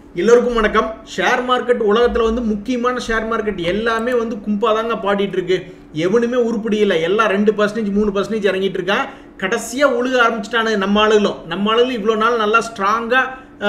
எல்லோருக்கும் வணக்கம். Share market உலகத்துல வந்து முக்கியமான ஷேர் மார்க்கெட் எல்லாமே வந்து கும்பாதாங்க பாடிட்டு இருக்கு. எவனுமே உருப்படி இல்லை. எல்லாம் 2% 3% இறங்கிட்டு இருக்கான். கடைசியா உழுக ஆரம்பிச்சிட்டானு நம்ம ஆளுகளும் இவ்வளோ நாள் நல்லா ஸ்ட்ராங்கா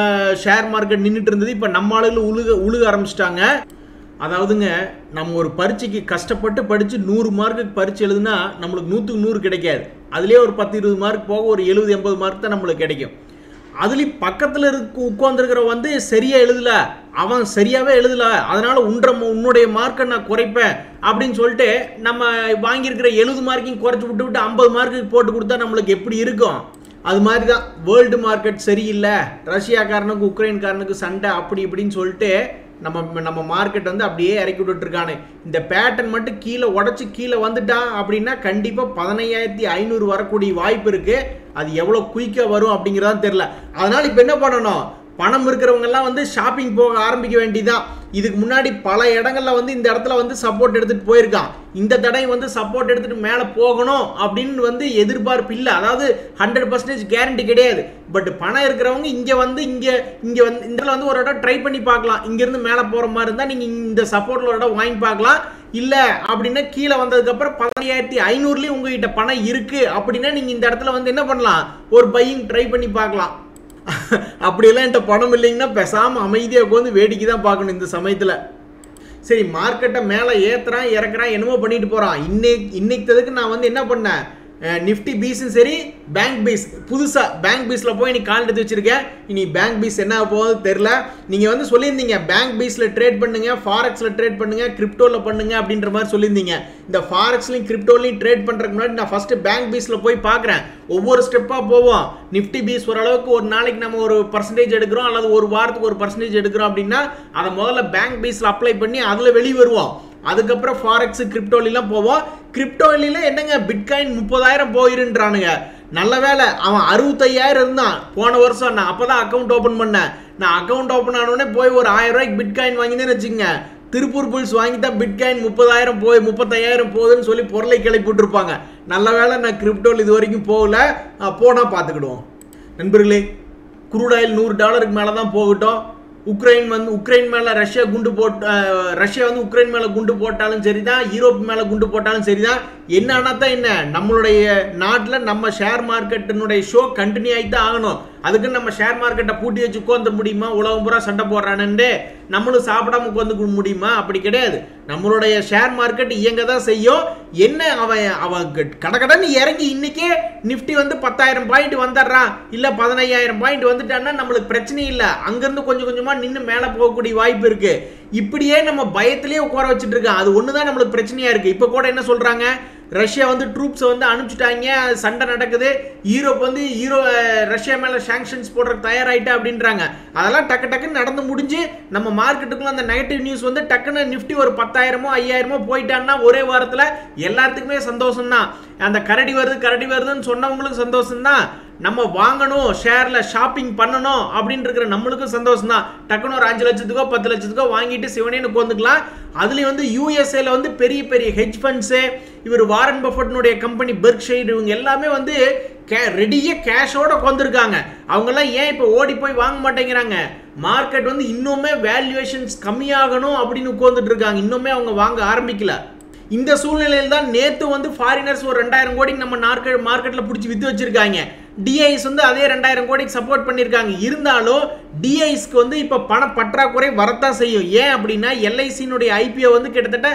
ஷேர் மார்க்கெட் நின்றுட்டு இருந்தது. இப்போ நம்ம ஆளுகளும் உழுக ஆரம்பிச்சிட்டாங்க. அதாவதுங்க, நம்ம ஒரு பரீட்சைக்கு கஷ்டப்பட்டு படித்து 100 மார்க்குக்கு பரீட்சை எழுதுனா நம்மளுக்கு 100க்கு 100 கிடைக்காது. அதுலேயே ஒரு 10-20 மார்க் போக ஒரு 70-80 மார்க் தான் நம்மளுக்கு கிடைக்கும். அதுலேயும் பக்கத்தில் உட்காந்துருக்கிற வந்து சரியாக எழுதலை, அவன் சரியாகவே எழுதலை, அதனால் உன்னுடைய மார்க்கை நான் குறைப்பேன் அப்படின்னு சொல்லிட்டு நம்ம வாங்கியிருக்கிற 70 மார்க்கையும் குறைச்சி விட்டு 50 மார்க்குக்கு போட்டு கொடுத்தா நம்மளுக்கு எப்படி இருக்கும்? அது மாதிரி தான் வேர்ல்டு மார்க்கெட் சரியில்லை, ரஷ்யாக்காரனுக்கு உக்ரைன்காரனுக்கு சண்டை அப்படி இப்படின்னு சொல்லிட்டு நம்ம மார்க்கெட் வந்து அப்படியே இறக்கி விட்டுருக்கானு. இந்த பேட்டர்ன் மட்டும் கீழே உடச்சி கீழே வந்துட்டான் அப்படின்னா கண்டிப்பாக 15,500 வரக்கூடிய வாய்ப்பு இருக்குது. அது எவ்வளோ குயிக்காக வரும் அப்படிங்கிறதான் தெரில. அதனால் இப்போ என்ன பண்ணணும்? பணம் இருக்கிறவங்கெல்லாம் வந்து ஷாப்பிங் போக ஆரம்பிக்க வேண்டியதான். இதுக்கு முன்னாடி பல இடங்கள்ல வந்து இந்த இடத்துல வந்து சப்போர்ட் எடுத்துட்டு போயிருக்கான். இந்த தடவை வந்து சப்போர்ட் எடுத்துட்டு மேலே போகணும் அப்படின்னு வந்து எதிர்பார்ப்பு இல்லை. அதாவது 100% கேரண்டி கிடையாது. பட் பணம் இருக்கிறவங்க இங்கே வந்து இந்த வந்து ஒரு இடம் ட்ரை பண்ணி பார்க்கலாம். இங்கேருந்து மேலே போகிற மாதிரி இருந்தால் நீங்கள் இந்த சப்போர்ட்டில் ஒரு இடம் வாங்கி பார்க்கலாம். இல்லை அப்படின்னா கீழே வந்ததுக்கப்புறம் 15,500லேயும் உங்ககிட்ட பணம் இருக்குது அப்படின்னா நீங்கள் இந்த இடத்துல வந்து என்ன பண்ணலாம்? ஒரு பையிங் ட்ரை பண்ணி பார்க்கலாம். அப்படியெல்லாம் என்கிட்ட பணம் இல்லைங்கன்னா பேசாமல் அமைதியாக உட்காந்து வேடிக்கை தான் பார்க்கணும் இந்த சமயத்தில். சரி, மார்க்கெட்டை மேலே ஏற்றுறான் இறக்குறான் என்னமோ பண்ணிட்டு போகிறான். இன்னைக்கு நான் வந்து என்ன பண்ணேன், நிஃப்டி பீஸும் சரி பேங்க் பீஸ், புதுசாக பேங்க் பீஸில் போய் இன்னைக்கு கால் எடுத்து வச்சுருக்கேன். இனி பேங்க் பீஸ் என்ன போகுது தெரில. நீங்கள் வந்து சொல்லியிருந்தீங்க பேங்க் பீஸில் ட்ரேட் பண்ணுங்கள், ஃபாரெக்ஸில் ட்ரேட் பண்ணுங்கள், கிரிப்டோவில் பண்ணுங்கள் அப்படின்ற மாதிரி சொல்லியிருந்தீங்க. இந்த ஃபாரெக்ஸ்லையும் கிரிப்டோலையும் ட்ரேட் பண்ணுறதுக்கு முன்னாடி நான் ஃபஸ்ட்டு பேங்க் பீஸில் போய் பார்க்குறேன். ஒவ்வொரு ஸ்டெப்பாக போவோம். நிஃப்டி பீஸ் ஓரளவுக்கு ஒரு நாளைக்கு நம்ம ஒரு % எடுக்கிறோம் அல்லது ஒரு வாரத்துக்கு ஒரு % எடுக்கிறோம் அப்படின்னா அதை முதல்ல பேங்க் பீஸில் அப்ளை பண்ணி அதில் வெளியே வருவோம். அதுக்கப்புறம் ஃபாரெக்ஸ் கிரிப்டோலாம் போவோம். கிரிப்டோலாம் என்னங்க பிட்காயின் 30,000 போயிருன்றானுங்க. நல்ல வேலை அவன் 65,000 இருந்தான் போன வருஷம். நான் அப்போ தான் அக்கௌண்ட் ஓப்பன் பண்ணேன். நான் அக்கௌண்ட் ஓப்பன் ஆனோடனே போய் ஒரு 1000 ரூபாய்க்கு பிட்காயின் வாங்கினேன்னு வச்சுக்கோங்க. திருப்பூர் புல்ஸ் வாங்கி தான் பிட்காயின் 30,000 போய் 35,000 போகுதுன்னு சொல்லி பொருளை கிளப்பி விட்டுருப்பாங்க. நல்ல வேலை நான் கிரிப்டோல் இது வரைக்கும் போகல. போனால் பார்த்துக்கிடுவோம். நண்பர்களே, குரூட் ஆயில் $100 மேலே தான் போகட்டும். உக்ரைன் மேலே ரஷ்யா வந்து உக்ரைன் மேலே குண்டு போட்டாலும் சரிதான், யூரோப் மேலே குண்டு போட்டாலும் சரிதான். என்னன்னா தான் என்ன, நம்மளுடைய நாட்டில் நம்ம ஷேர் மார்க்கெட்டினுடைய ஷோ கண்டினியூ ஆகிட்டு தான் ஆகணும். அதுக்கு நம்ம ஷேர் மார்க்கெட்டை பூட்டி வச்சு உட்காந்து முடியுமா? உலகம் பூரா சண்டை போடுறானே நம்மளும் சாப்பிடாம உட்காந்து முடியுமா? அப்படி கிடையாது. நம்மளுடைய ஷேர் மார்க்கெட் இயங்க தான் செய்யும். என்ன அவன் கடகடன்னு இறங்கி இன்னைக்கே நிஃப்டி வந்து 10,000 பாயிண்ட் வந்துடுறான், இல்லை 15,000 பாயிண்ட் வந்துட்டான்னா நம்மளுக்கு பிரச்சனை இல்லை. அங்கிருந்து கொஞ்சம் கொஞ்சமா நின்று மேலே போகக்கூடிய வாய்ப்பு இருக்கு. இப்படியே நம்ம பயத்திலேயே உட்கார வச்சுட்டு இருக்கோம். அது ஒண்ணுதான் நம்மளுக்கு பிரச்சனையா இருக்கு. இப்போ கூட என்ன சொல்றாங்க, ரஷ்யா வந்து ட்ரூப்ஸை வந்து அனுப்பிச்சிட்டாங்க, சண்டை நடக்குது, யூரோப் வந்து ரஷ்யா மேலே சாங்ஷன்ஸ் போடுறதுக்கு தயாராகிட்டா அப்படின்றாங்க. அதெல்லாம் டக்குன்னு நடந்து முடிஞ்சு நம்ம மார்க்கெட்டுக்குள்ள அந்த நெகட்டிவ் நியூஸ் வந்து டக்குன்னு நிஃப்டி ஒரு 10,000 5,000 போயிட்டான்னா ஒரே வாரத்தில் எல்லாத்துக்குமே சந்தோஷம் தான். அந்த கரடி வருதுன்னு சொன்னவங்களுக்கு சந்தோஷம் தான். நம்ம வாங்கணும், ஷேர்ல ஷாப்பிங் பண்ணணும் அப்படின்னு இருக்கிற நம்மளுக்கும் சந்தோஷம் தான். டக்குன்னு ஒரு 5 லட்சத்துக்கோ 10 லட்சத்துக்கோ வாங்கிட்டு சிவனேன்னு உட்காந்துக்கலாம். அதுலேயும் வந்து யூஎஸ்ஏல வந்து பெரிய ஹெட்ஜ் ஃபண்ட்ஸு, இவர் வாரன் பஃபெட்னுடைய கம்பெனி பெர்க்ஷைர், இவங்க எல்லாமே வந்து ரெடியாக கேஷோட உட்காந்துருக்காங்க. அவங்கெல்லாம் ஏன் இப்போ ஓடி போய் வாங்க மாட்டேங்கிறாங்க? மார்க்கெட் வந்து இன்னுமே வேல்யூவேஷன்ஸ் கம்மியாகணும் அப்படின்னு உட்காந்துட்டு இருக்காங்க. இன்னுமே அவங்க வாங்க ஆரம்பிக்கல. இந்த சூழ்நிலையில் தான் நேற்று வந்து ஃபாரினர்ஸ் ஒரு 2,000 கோடிக்கு நம்ம மார்க்கெட்டில் பிடிச்சி விற்று வச்சிருக்காங்க. டிஐஸ் வந்து அதே 2,000 கோடிக்கு சப்போர்ட் பண்ணியிருக்காங்க. இருந்தாலும் டிஐஸ்க்கு வந்து இப்போ பண பற்றாக்குறை வரத்தான் செய்யும். ஏன் அப்படின்னா எல்ஐசியினுடைய ஐபிஓ வந்து கிட்டத்தட்ட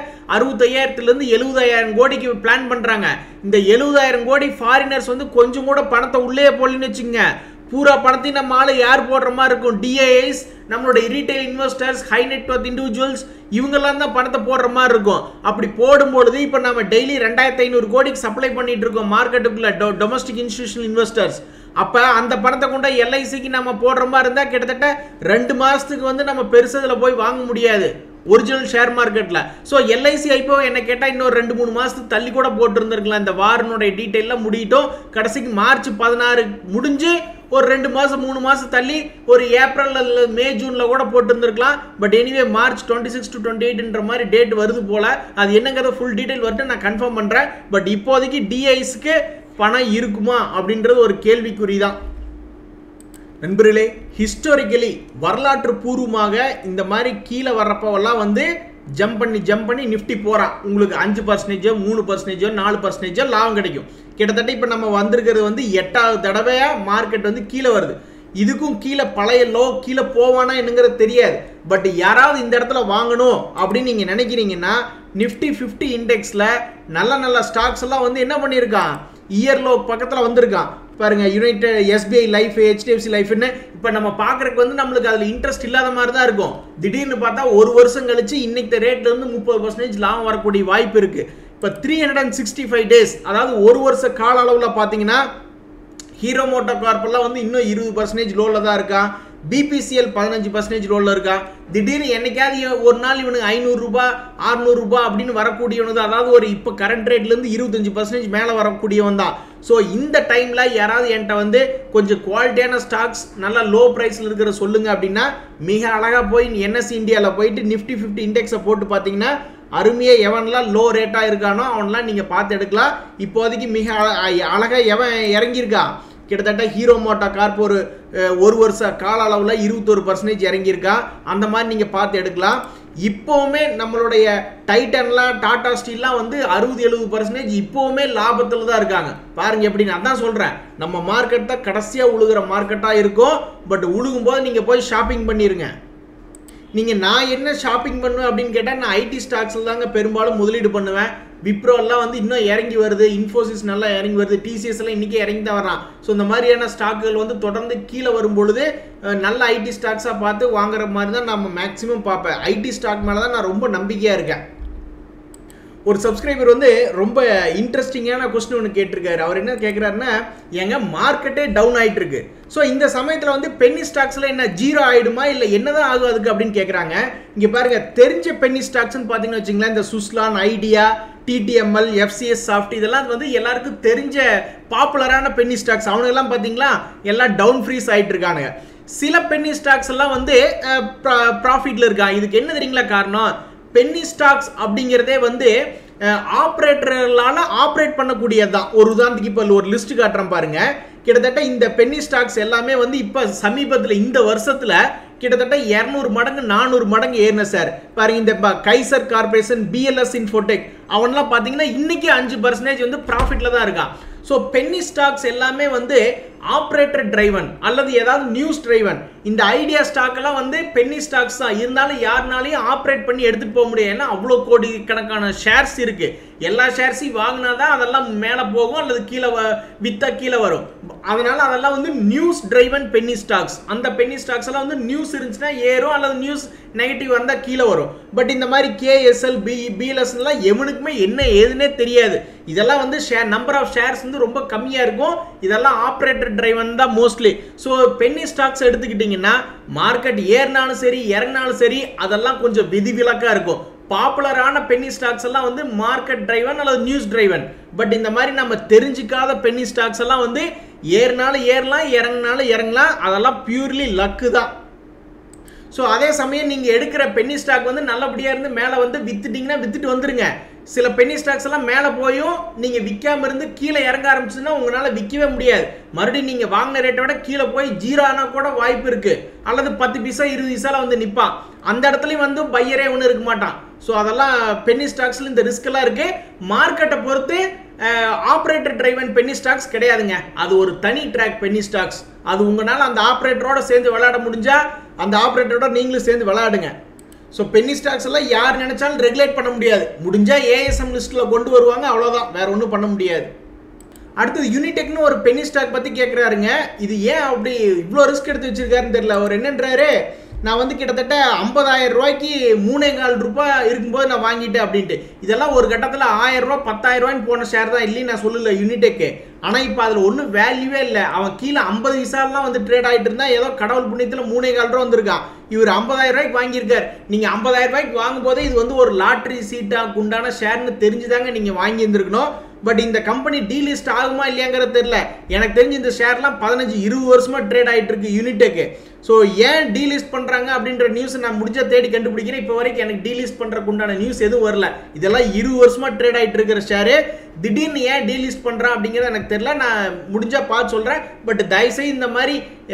65,000 70,000 கோடிக்கு பிளான் பண்ணுறாங்க. இந்த 70,000 கோடி ஃபாரினர்ஸ் வந்து கொஞ்சம் கூட பணத்தை உள்ளே போடலன்னு வச்சுங்க, பூரா பணத்தையும் நம்ம ஆளு யார் போடுற மாதிரி இருக்கும்? டிஐஸ், நம்மளுடைய retail investors, high net worth individuals, இவங்கெல்லாம் தான் பணத்தை போடுற மாதிரி இருக்கும். அப்படி போடும்பொழுது இப்போ நம்ம டெய்லி 2,500 கோடிக்கு சப்ளை பண்ணிட்டு இருக்கோம் மார்க்கெட்டுக்குள்ள டொமஸ்டிக் இன்ஸ்டிடியூஷனல் இன்வெஸ்டர்ஸ். அப்போ அந்த பணத்தை கொண்ட எல்ஐசிக்கு நம்ம போடுற மாதிரி இருந்தால் கிட்டத்தட்ட 2 மாதத்துக்கு வந்து நம்ம பெருசதில் போய் வாங்க முடியாது ஒரிஜினல் ஷேர் மார்க்கெட்டில். ஸோ எல்ஐசி ஐப்போ என்ன கேட்டால் இன்னொரு 2-3 மாதத்துக்கு தள்ளி கூட போட்டுருந்துருக்கலாம். இந்த வாரனுடைய டீட்டெயிலாம் முடியட்டும். கடைசிக்கு மார்ச் 16 முடிஞ்சு ஒரு 2 மாதம் 3 மாதம் தள்ளி ஒரு ஏப்ரல் அல்லது மே ஜூனில் கூட போட்டுருந்துருக்கலாம். பட் எனிவே மார்ச் 26 to 28ன்ற மாதிரி டேட் வருது போல். அது என்னங்கிறத ஃபுல் டீட்டெயில் வரட்டு நான் கன்ஃபார்ம் பண்ணுறேன். பட் இப்போதைக்கு டிஐஸ்க்கு பணம் இருக்குமா அப்படின்றது ஒரு கேள்விக்குறி தான். நண்பர்களே, ஹிஸ்டாரிக்கலி வரலாற்று பூர்வமாக இந்த மாதிரி கீழே வர்றப்பவெல்லாம் வந்து ஜம்ப் பண்ணி நிஃப்டி போகிறான். உங்களுக்கு 5%, 3%, 4% லாபம் கிடைக்கும். கிட்டத்தட்ட இப்போ நம்ம வந்திருக்கிறது வந்து 8வது தடவையாக மார்க்கெட் வந்து கீழே வருது. இதுக்கும் கீழே பழைய லோ கீழே போவானா என்னங்கிறது தெரியாது. பட் யாராவது இந்த இடத்துல வாங்கணும் அப்படின்னு நீங்கள் நினைக்கிறீங்கன்னா நிஃப்டி 50 இண்டெக்ஸில் நல்ல ஸ்டாக்ஸ் எல்லாம் வந்து என்ன பண்ணியிருக்கான், இயர் லோ பக்கத்தில் வந்திருக்கான். பாருங்க, யுனைடெட், எஸ்பிஐ லைஃப், ஹெச்டிஎஃப்சி லைஃப்னு இப்போ நம்ம பார்க்குறதுக்கு வந்து நம்மளுக்கு அதில் இன்ட்ரெஸ்ட் இல்லாத மாதிரி தான் இருக்கும். திடீர்னு பார்த்தா ஒரு வருஷம் கழிச்சு இன்னைக்கு ரேட்ல இருந்து 30% லாபம் வரக்கூடிய வாய்ப்பு இருக்கு. இப்போ 365 டேஸ், அதாவது ஒரு வருஷ கால அளவில் பார்த்தீங்கன்னா ஹீரோ மோட்டோ கார்ப்பெல்லாம் வந்து இன்னும் 20% லோவில் தான் இருக்கா. பிபிசிஎல் 15% லோவில் இருக்கா. திடீர்னு என்னைக்காவது ஒரு நாள் இவனுக்கு 500 ரூபாய் 600 ரூபாய் அப்படின்னு வரக்கூடியவனு, அதாவது ஒரு இப்போ கரண்ட் ரேட்லேருந்து 25% மேலே வரக்கூடியவன் தான். ஸோ இந்த டைமில் யாராவது என்கிட்ட வந்து கொஞ்சம் குவாலிட்டியான ஸ்டாக்ஸ் நல்லா லோ ப்ரைஸில் இருக்கிற சொல்லுங்க அப்படின்னா மிக அழகாக போய் என்எஸ்சி இந்தியாவில் போயிட்டு நிஃப்டி 50 இண்டெக்ஸை போட்டு பார்த்தீங்கன்னா அருமையாக எவன்லாம் லோ ரேட்டாக இருக்கானோ அவன்லாம் நீங்கள் பார்த்து எடுக்கலாம். இப்போதைக்கு மிக அழகாக எவன் இறங்கியிருக்கா, கிட்டத்தட்ட ஹீரோ மோட்டோ கார்ப் ஒரு வருஷ கால அளவில் 21% இறங்கியிருக்கா. அந்த மாதிரி நீங்கள் பார்த்து எடுக்கலாம். இப்போவுமே நம்மளுடைய டைட்டன்லாம், டாடா ஸ்டீல்லாம் வந்து 60-70% இப்போவுமே லாபத்தில் தான் இருக்காங்க. பாருங்க எப்படின்னு. அதான் சொல்கிறேன், நம்ம மார்க்கெட் தான் கடைசியாக உழுகிற மார்க்கெட்டாக இருக்கும். பட் உழுகும்போது நீங்கள் போய் ஷாப்பிங் பண்ணிடுங்க. நீங்கள் நான் என்ன ஷாப்பிங் பண்ணுவேன் அப்படின்னு கேட்டால் நான் ஐடி ஸ்டாக்ஸில் தாங்க பெரும்பாலும் முதலீடு பண்ணுவேன். விப்ரோ எல்லாம் வந்து இன்னும் இறங்கி வருது, இன்ஃபோசிஸ் நல்லா இறங்கி வருது, டிசிஎஸ் எல்லாம் இன்றைக்கி இறங்கி தான் வரான். ஸோ இந்த மாதிரியான ஸ்டாக்குகள் வந்து தொடர்ந்து கீழே வரும் பொழுது நல்ல ஐடி ஸ்டாக்ஸாக பார்த்து வாங்குற மாதிரி தான் நம்ம மேக்ஸிமம் பார்ப்பேன். ஐடி ஸ்டாக் மேலே தான் நான் ரொம்ப நம்பிக்கையாக இருக்கேன். ஒரு சப்ஸ்கிரைபர் வந்து ரொம்ப இன்ட்ரெஸ்டிங்கான கொஸ்டின் ஒன்று கேட்டிருக்காரு. அவர் என்ன கேட்குறாருன்னா, எங்க மார்க்கெட்டே டவுன் ஆகிட்டு இருக்கு, ஸோ இந்த சமயத்தில் வந்து பென்னி ஸ்டாக்ஸில் என்ன ஜீரோ ஆகிடுமா இல்லை என்னதான் ஆகும் அதுக்கு அப்படின்னு கேட்குறாங்க. இங்கே பாருங்க, தெரிஞ்ச பென்னி ஸ்டாக்ஸ்ன்னு பார்த்தீங்கன்னு வச்சுங்களேன், இந்த Suzlon, Idea, TTML, FCS soft, இதெல்லாம் வந்து எல்லாருக்கும் தெரிஞ்ச பாப்புலரான பென்னி ஸ்டாக்ஸ். அவனுங்கெல்லாம் பார்த்தீங்களா எல்லாம் டவுன் ஃப்ரீஸ் ஆகிட்டு இருக்கானுங்க. சில பென்னி ஸ்டாக்ஸ் எல்லாம் வந்து ப்ராஃபிட்டில் இருக்காங்க. இதுக்கு என்ன தெரியுங்களா காரணம்? பென்னி ஸ்டாக்ஸ் அப்படிங்கிறதே வந்து ஆப்ரேட்டர்களால் ஆப்ரேட் பண்ணக்கூடியது தான். ஒரு உதாரணத்துக்கு இப்போ ஒரு லிஸ்ட் காட்டுறேன் பாருங்க. கிட்டத்தட்ட இந்த பென்னி ஸ்டாக்ஸ் எல்லாமே வந்து இப்போ சமீபத்தில் இந்த வருஷத்தில் கிட்டத்தட்ட 200 மடங்கு 400 மடங்கு ஏறின சார். பாருங்க, இந்த கைசர் கார்பரேஷன், பிஎல்எஸ் இன்ஃபோடெக் அவன்லாம் பார்த்தீங்கன்னா இன்னைக்கு 5% வந்து ப்ராஃபிட்டில் தான் இருக்கான். ஸோ பென்னி ஸ்டாக்ஸ் எல்லாமே வந்து ஆப்ரேட்டர் டிரைவன் அல்லது ஏதாவது நியூஸ் டிரைவன். இந்த ஐடியா ஸ்டாக் எல்லாம் வந்து பென்னி ஸ்டாக்ஸ் தான் இருந்தாலும் யாருனாலையும் ஆப்ரேட் பண்ணி எடுத்துகிட்டு போக முடியாது. ஏன்னா அவ்வளோ கோடி கணக்கான ஷேர்ஸ் இருக்கு. எல்லா ஷேர்ஸையும் வாங்கினா தான் அதெல்லாம் மேலே போகும் அல்லது கீழே வித்தா கீழே வரும். அதனால அதெல்லாம் வந்து நியூஸ் டிரைவன் பென்னி ஸ்டாக்ஸ். அந்த பென்னி ஸ்டாக்ஸ் எல்லாம் வந்து நியூஸ் இருந்துச்சுன்னா ஏறும் அல்லது நியூஸ் நெகட்டிவ் வந்தால் கீழே வரும். பட் இந்த மாதிரி கேஎஸ்எல், பிஎல்எஸ்லாம் எவனுக்குமே என்ன ஏதுன்னே தெரியாது. இதெல்லாம் வந்து நம்பர் ஆஃப் ஷேர்ஸ் வந்து ரொம்ப கம்மியாக இருக்கும். இதெல்லாம் ஆப்ரேட்டர் டிரைவன் தான் மோஸ்ட்லி. ஸோ பென்னி ஸ்டாக்ஸ் எடுத்துக்கிட்டிங்கன்னா மார்க்கெட் ஏறினாலும் சரி இறங்கினாலும் சரி அதெல்லாம் கொஞ்சம் விதிவிலக்காக இருக்கும். பாப்புலரான பென்னி ஸ்டாக்ஸ் எல்லாம் வந்து மார்க்கெட் டிரைவன் அல்லது நியூஸ் டிரைவன். பட் இந்த மாதிரி நம்ம தெரிஞ்சிக்காத பென்னி ஸ்டாக்ஸ் எல்லாம் வந்து ஏறினாலும் ஏறலாம், இறங்கினாலும் இறங்கலாம். அதெல்லாம் பியூர்லி லக்கு தான். ஸோ அதே சமயம் நீங்கள் எடுக்கிற பென்னி ஸ்டாக் வந்து நல்லபடியாக இருந்து மேலே வந்து வித்துட்டிங்கன்னா வித்துட்டு வந்துருங்க. சில பென்னி ஸ்டாக்ஸ் எல்லாம் மேலே போயும் நீங்கள் விற்காம இருந்து கீழே இறங்க ஆரம்பிச்சுன்னா உங்களால் விற்கவே முடியாது. மறுபடியும் நீங்கள் வாங்கின ரேட்டை விட கீழே போய் ஜீரோ ஆனால் கூட வாய்ப்பு இருக்குது. அல்லது 10 பைசா 20 பைசால வந்து நிற்பான். அந்த இடத்துலையும் வந்து பையரே ஒன்றும் இருக்க மாட்டான். ஸோ அதெல்லாம் பென்னி ஸ்டாக்ஸில் இந்த ரிஸ்க் எல்லாம் இருக்குது. மார்க்கெட்டை பொறுத்து ஆப்ரேட்டர் டிரைவன் பென்னி ஸ்டாக்ஸ் கிடையாதுங்க. அது ஒரு தனி ட்ராக் பென்னி ஸ்டாக்ஸ். அது உங்களால் அந்த ஆப்ரேட்டரோட சேர்ந்து விளையாட முடிஞ்சா அந்த ஆப்ரேட்டரோட நீங்களும் சேர்ந்து விளையாடுங்க. ஸோ பென்னி ஸ்டாக்ஸ் எல்லாம் யார் நினைச்சாலும் ரெகுலேட் பண்ண முடியாது. முடிஞ்சா ஏஎஸ்எம் லிஸ்ட்டில் கொண்டு வருவாங்க, அவ்வளோதான், வேற ஒன்றும் பண்ண முடியாது. அடுத்தது யூனிடெக்னு ஒரு பென்னி ஸ்டாக் பற்றி கேட்குறாருங்க. இது ஏன் அப்படி இவ்வளோ ரிஸ்க் எடுத்து வச்சிருக்காருன்னு தெரியல. அவர் என்னன்றாரு, நான் வந்து கிட்டத்தட்ட 50,000 ரூபாய்க்கு 3.25 ரூபாய் இருக்கும்போது நான் வாங்கிட்டேன் அப்படின்ட்டு. இதெல்லாம் ஒரு கட்டத்தில் 1000 ரூபா 10,000 ரூபாய்ன்னு போன ஷேர் தான், இல்லைன்னு நான் சொல்லல யூனிடெக்கு. ஆனால் இப்போ அதில் ஒன்றும் வேல்யூவே இல்லை. அவன் கீழே 50 பைசாலாம் வந்து ட்ரேட் ஆகிட்டு இருந்தால் ஏதோ கடவுள் புண்ணியத்தில் 3.25 ரூபா வந்திருக்கான். இவர் 50,000 ரூபாய்க்கு வாங்கியிருக்கார். நீங்கள் 50,000 ரூபாய்க்கு வாங்கும்போதே இது வந்து ஒரு லாட்ரி சீட்டாக உண்டான ஷேர்னு தெரிஞ்சுதாங்க நீங்கள் வாங்கி இருந்திருக்கணும். பட் இந்த கம்பெனி டீலிஸ்ட் ஆகுமா இல்லையாங்கிறது தெரியல. எனக்கு தெரிஞ்சு இந்த ஷேர்லாம் 15-20 வருஷமா ட்ரேட் ஆகிட்டு இருக்கு யூனிடெக்கு. ஸோ ஏன் டீலிஸ்ட் பண்ணுறாங்க அப்படின்ற நியூஸ் நான் முடிஞ்ச தேடி கண்டுபிடிக்கிறேன். இப்போ வரைக்கும் எனக்கு டீலிஸ்ட் பண்ணுறக்கு உண்டான நியூஸ் எதுவும் வரல. இதெல்லாம் 20 வருஷமா ட்ரேட் ஆகிட்டு இருக்கிற ஷேரு திடீர்னு ஏன் டீலிஸ்ட் பண்ணுறான் அப்படிங்கிறது எனக்கு தெரியல. நான் முடிஞ்சா பார்த்து சொல்கிறேன். பட் தயவுசெய்து இந்த மாதிரி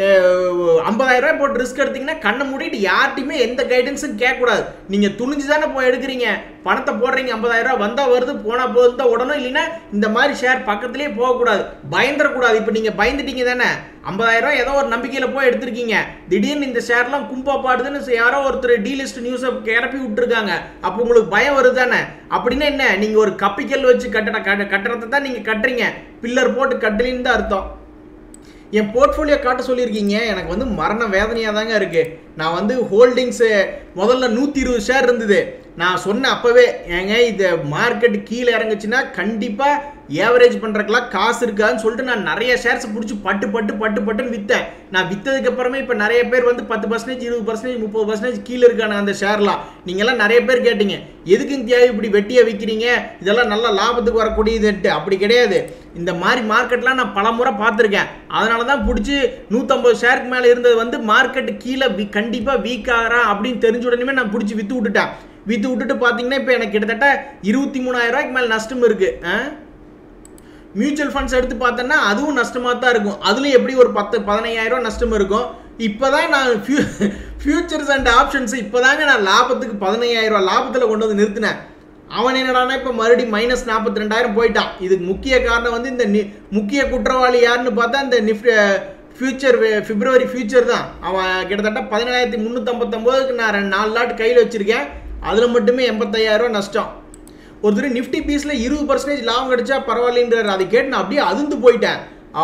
50,000 ரூபாய் போட்டு ரிஸ்க் எடுத்தீங்கன்னா கண்ணை மூடிட்டு யார்ட்டையுமே எந்த கைடன்ஸும் கேட்கக்கூடாது. நீங்கள் துணிஞ்சு தானே போய் எடுக்கிறீங்க, பணத்தை போடுறீங்க, 50,000 ரூபாய் வந்தால் வருது போனால் போகுது தான் உடனும். இல்லைன்னா இந்த மாதிரி ஷேர் பக்கத்துலேயே போகக்கூடாது, பயந்துடக்கூடாது. இப்போ நீங்கள் பயந்துட்டீங்க தானே, 50,000 ரூபாய் ஏதோ ஒரு நம்பிக்கையில் போய் எடுத்திருக்கீங்க, திடீர்னு இந்த ஷேர்லாம் கும்பா பாடுதுன்னு யாரோ ஒருத்தர் டீலிஸ்ட் நியூஸை கிளப்பி விட்டுருக்காங்க. அப்போ உங்களுக்கு பயம் வருது தானே. அப்படின்னா என்ன, நீங்கள் ஒரு கப்பிக்கல் வச்சு கட்டுறதை தான் நீங்கள் கட்டுறீங்க, பில்லர் போட்டு கட்டலின்னு தான் அர்த்தம். என் போர்ட்ஃபோலியோ காட்ட சொல்லியிருக்கீங்க, எனக்கு வந்து மரண வேதனையாக தாங்க இருக்குது. நான் வந்து ஹோல்டிங்ஸு முதல்ல 120 ஷேர் இருந்தது. நான் சொன்னேன் அப்போவே, ஏங்க இது மார்க்கெட் கீழே இறங்குச்சுன்னா கண்டிப்பாக ஏவரேஜ் பண்ணுறதுக்கெல்லாம் காசு இருக்காதுன்னு சொல்லிட்டு நான் நிறைய ஷேர்ஸை பிடிச்சி பட்டுன்னு விற்றேன். நான் விற்றதுக்கு அப்புறமே இப்போ நிறைய பேர் வந்து 10%, 20%, 30% கீழே இருக்கான அந்த ஷேர்லாம். நீங்கள்லாம் நிறைய பேர் கேட்டீங்க, எதுக்குன்னு தேவை இப்படி வெட்டியாக விற்கிறீங்க, இதெல்லாம் நல்ல லாபத்துக்கு வரக்கூடியதுன்ட்டு. அப்படி கிடையாது. இந்த மாதிரி மார்க்கெட்லாம் நான் பல முறை பார்த்துருக்கேன். அதனால தான் பிடிச்சி 150 ஷேருக்கு மேலே இருந்தது வந்து மார்க்கெட் கீழே கண்டிப்பாக வீக் ஆகிறான் அப்படின்னு தெரிஞ்ச உடனே நான் பிடிச்சி விற்றுட்டு பார்த்தீங்கன்னா இப்போ எனக்கு கிட்டத்தட்ட 23,000 ரூபாய்க்கு மேலே நஷ்டம் இருக்குது. மியூச்சுவல் ஃபண்ட்ஸ் எடுத்து பார்த்தோன்னா அதுவும் நஷ்டமாக தான் இருக்கும். அதுலேயும் எப்படி ஒரு 15,000 ரூபா நஷ்டம் இருக்கும். இப்போ தான் நான் ஃபியூச்சர்ஸ் அண்ட் ஆப்ஷன்ஸ் இப்போ தாங்க நான் லாபத்துக்கு 15,000 ரூபா லாபத்தில் கொண்டு வந்து நிறுத்தினேன். அவன் என்னடானா இப்போ மறுபடியும் -42,000 போயிட்டான். இதுக்கு முக்கிய காரணம் வந்து இந்த முக்கிய குற்றவாளி யாருன்னு பார்த்தா இந்த நிஃப்டி ஃபியூச்சர் பிப்ரவரி ஃபியூச்சர் தான். அவன் கிட்டத்தட்ட 17,359க்கு நான் 4 லாட் கையில் வச்சுருக்கேன். அதில் மட்டுமே 85,000 ரூபா நஷ்டம். ஒருத்தர் நிஃப்டி பீஸில் 20% லாபம் கிடைச்சா பரவாயில்லைன்றார். அதை கேட்டு நான் அப்படியே அதிர்ந்து போயிட்டேன்.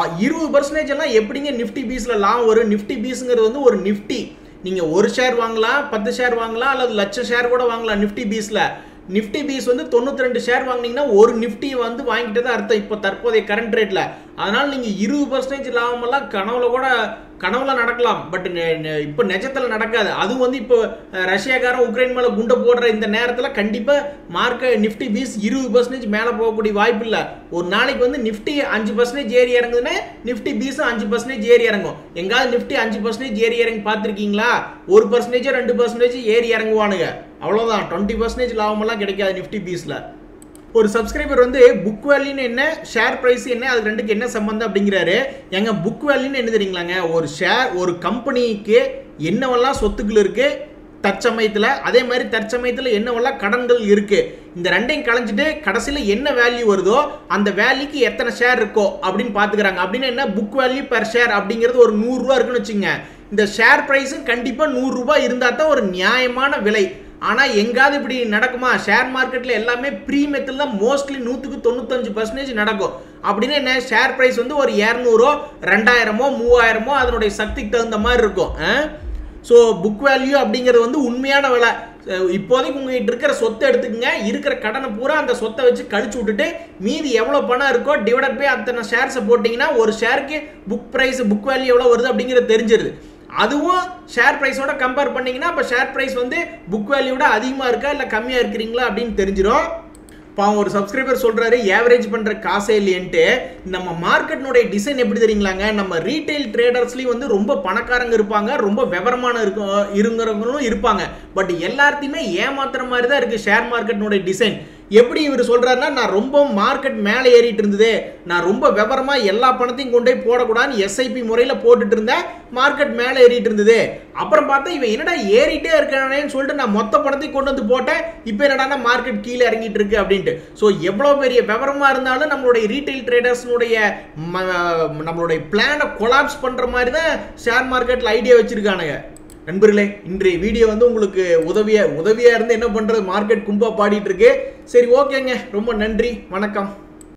20% எல்லாம் எப்படிங்க நிஃப்டி பீஸில் லாபம் வரும்? நிஃப்டி பீஸுங்கிறது வந்து ஒரு நிஃப்டி. நீங்கள் 1 ஷேர் வாங்கலாம், 10 ஷேர் வாங்கலாம், அல்லது 1,00,000 ஷேர் கூட வாங்கலாம் நிஃப்டி பீஸில். நிஃப்டி பீஸ் வந்து 92 ஷேர் வாங்கினீங்கன்னா ஒரு நிஃப்டி வந்து வாங்கிட்டு தான் அர்த்தம் இப்போ தற்போதைய கரண்ட் ரேட்டில். அதனால் நீங்கள் 20% லாபமெல்லாம் கனவுல நடக்கலாம். பட் இப்போ நிஜத்தில் நடக்காது. அதுவும் வந்து இப்போ ரஷ்யாக்காரன் உக்ரைன் மேலே குண்டை போடுற இந்த நேரத்தில் கண்டிப்பாக நிஃப்டி பீஸ் 20% மேலே போகக்கூடிய வாய்ப்பு இல்லை. ஒரு நாளைக்கு வந்து நிஃப்டி 5% ஏறி இறங்குதுன்னா நிஃப்டி பீஸும் 5% ஏறி இறங்கும். எங்காவது நிஃப்டி 5% ஏறி இறங்கி பார்த்துருக்கீங்களா? 1%, 2% ஏறி இறங்குவானுங்க, அவ்வளோதான். 20% லாபமெல்லாம் கிடைக்காது நிஃப்டி பீஸில். ஒரு சப்ஸ்கிரைபர் வந்து புக் வேல்யூன்னு என்ன, ஷேர் ப்ரைஸ் என்ன, அது ரெண்டுக்கு என்ன சம்பந்தம் அப்படிங்கிறாரு. எங்க புக் வேல்யூன்னு என்ன தெரியுங்களாங்க? ஒரு ஷேர், ஒரு கம்பெனிக்கு என்னவெல்லாம் சொத்துக்கள் இருக்குது தற்சமயத்தில், அதே மாதிரி தற்சமயத்தில் என்னவெல்லாம் கடன்கள் இருக்குது, இந்த ரெண்டையும் களைஞ்சிட்டு கடைசியில் என்ன வேல்யூ வருதோ அந்த வேல்யூக்கு எத்தனை ஷேர் இருக்கோ அப்படின்னு பார்த்துக்கிறாங்க. அப்படின்னு என்ன, புக் வேல்யூ பெர் ஷேர் அப்படிங்கிறது ஒரு 100 ரூபா இருக்குன்னு வச்சுங்க. இந்த ஷேர் ப்ரைஸும் கண்டிப்பாக 100 ரூபாய் இருந்தால் தான் ஒரு நியாயமான விலை. ஆனால் எங்காவது இப்படி நடக்குமா? ஷேர் மார்க்கெட்டில் எல்லாமே ப்ரீ மெத்தில் தான் மோஸ்ட்லி 100-95% நடக்கும். அப்படின்னு என்ன, ஷேர் ப்ரைஸ் வந்து ஒரு 200, 2000, 3000 அதனுடைய சக்திக்கு தகுந்த மாதிரி இருக்கும். ஸோ புக் வேல்யூ அப்படிங்கிறது வந்து உண்மையான விலை. இப்போதைக்கு உங்ககிட்ட இருக்கிற சொத்தை எடுத்துக்கங்க, இருக்கிற கடனை பூரா அந்த சொத்தை வச்சு கழிச்சு விட்டுட்டு மீதி எவ்வளோ பணம் இருக்கோ டிவைடட் பை அத்தனை ஷேர்ஸை போட்டிங்கன்னா ஒரு ஷேருக்கு புக் வேல்யூ எவ்வளோ வருது அப்படிங்கிறது தெரிஞ்சிருது. அதுவும் ஷேர் ப்ரைஸோட கம்பேர் பண்ணிங்கன்னா அப்போ ஷேர் ப்ரைஸ் வந்து புக் வேல்யூட அதிகமாக இருக்கா இல்லை கம்மியாக இருக்கிறீங்களா அப்படின்னு தெரிஞ்சிடும். இப்போ அவங்க ஒரு சப்ஸ்கிரைபர் சொல்கிறாரு ஏவரேஜ் பண்ணுற காசே இல்லையன்ட்டு. நம்ம மார்க்கெட்னுடைய டிசைன் எப்படி தெரியுங்களாங்க? நம்ம ரீட்டைல் ட்ரேடர்ஸ்லேயும் வந்து ரொம்ப பணக்காரங்க இருப்பாங்க, ரொம்ப விவரமான இருங்கிறவங்களும் இருப்பாங்க. பட் எல்லாத்தையுமே ஏமாத்துற மாதிரி தான் இருக்குது ஷேர் மார்க்கெட்னுடைய டிசைன். எப்படி இவர் சொல்றாருன்னா, நான் ரொம்ப மார்க்கெட் மேலே ஏறிட்டு இருந்தது, நான் ரொம்ப விவரமா எல்லா பணத்தையும் கொண்டு போய் போடக்கூடாதுன்னு எஸ்ஐபி முறையில் போட்டுட்டு இருந்தேன், மார்க்கெட் மேலே ஏறிட்டு இருந்தது. அப்புறம் பார்த்தா இவன் என்னடா ஏறிட்டே இருக்கானேன்னு சொல்லிட்டு நான் மொத்த பணத்தையும் கொண்டு வந்து போட்டேன், இப்போ என்னடா மார்க்கெட் கீழே இறங்கிட்டு இருக்கு அப்படின்ட்டு. ஸோ எவ்வளோ பெரிய விவரமா இருந்தாலும் நம்மளுடைய ரீட்டைல் ட்ரேடர்ஸ்னுடைய நம்மளுடைய பிளானை கொலாப்ஸ் பண்ற மாதிரி தான் ஷேர் மார்க்கெட்டில் ஐடியா வச்சிருக்கானுங்க. நண்பர்களே, இன்றைய வீடியோ வந்து உங்களுக்கு உதவியா இருந்து என்ன பண்றது, மார்க்கெட் கும்பா பாடிட்டு இருக்கு. சரி, ஓகேங்க, ரொம்ப நன்றி, வணக்கம்.